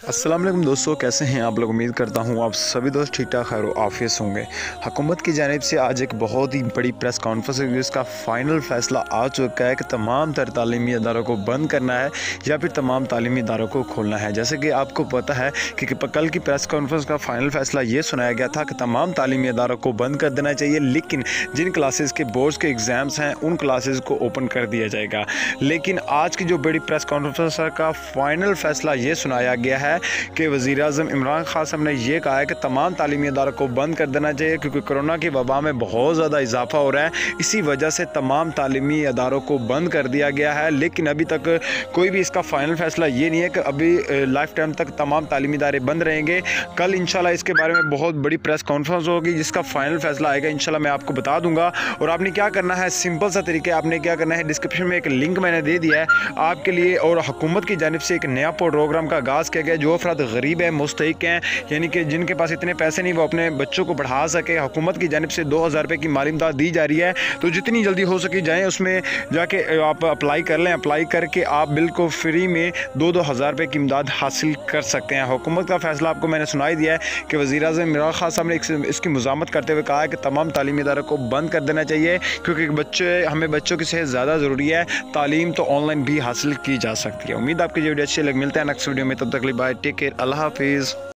अस्सलाम वालेकुम दोस्तों, कैसे हैं आप लोग। उम्मीद करता हूँ आप सभी दोस्त ठीक ठाक खैर आफियत होंगे। हुकूमत की जानिब से आज एक बहुत ही बड़ी प्रेस कॉन्फ्रेंस हुई, जिसका फ़ाइनल फ़ैसला आ चुका है कि तमाम तर तालीमी इदारों को बंद करना है या फिर तमाम तालीमी इदारों को खोलना है। जैसे कि आपको पता है कि कल की प्रेस कॉन्फ्रेंस का फ़ाइनल फ़ैसला ये सुनाया गया था कि तमाम तालीमी इदारों को बंद कर देना चाहिए, लेकिन जिन क्लासेस के बोर्ड्स के एग्ज़ाम्स हैं उन क्लासेस को ओपन कर दिया जाएगा। लेकिन आज की जो बड़ी प्रेस कॉन्फ्रेंस का फ़ाइनल फ़ैसला ये सुनाया गया है कि वज़ीर-ए-आज़म इमरान खान साहब ने यह कहा है कि तमाम तालीमी इदारों को बंद कर देना चाहिए, क्योंकि कोरोना की वबा में बहुत ज़्यादा इजाफा हो रहा है। इसी वजह से तमाम तालीमी इदारों को बंद कर दिया गया है। लेकिन अभी तक कोई भी इसका फ़ाइनल फ़ैसला ये नहीं है कि अभी लाइफ टाइम तक तमाम तालीमी इदारे बंद रहेंगे। कल इंशाल्लाह इसके बारे में बहुत बड़ी प्रेस कॉन्फ्रेंस होगी, जिसका फ़ाइनल फ़ैसला आएगा इंशाल्लाह मैं आपको बता दूँगा। और आपने क्या करना है, सिंपल सा तरीका आपने क्या करना है, डिस्क्रिप्शन में एक लिंक मैंने दे दिया है आपके लिए। और हुकूमत की जानिब से एक नया प्रोग्राम का आगाज़ किया गया। जो अफराद गरीब है, मुस्तहिक हैं, यानी कि जिनके पास इतने पैसे नहीं वो अपने बच्चों को पढ़ा सके, हुकूमत की जानिब से 2000 रुपये की माली इमदाद दी जा रही है। तो जितनी जल्दी हो सके जाएँ, उसमें जाके आप अप्लाई कर लें। अप्लाई करके आप बिल्कुल फ्री में 2-2 हज़ार रुपये की इमदाद हासिल कर सकते हैं। हुकूमत का फ़ैसला आपको मैंने सुनाई दिया है कि वज़ीर-ए-आज़म इमरान खान साहब ने इसकी मुज़ामत करते हुए कहा है कि तमाम तालीमी इदारों को बंद कर देना चाहिए, क्योंकि हमें बच्चों की सेहत ज़्यादा ज़रूरी है। तालीम तो ऑनलाइन भी हासिल की जा सकती है। उम्मीद आपकी वीडियो अच्छी लगी। मिलते हैं नेक्स्ट वीडियो में, तब तक के लिए बाय, टेक केयर, अल्लाह हाफिज़।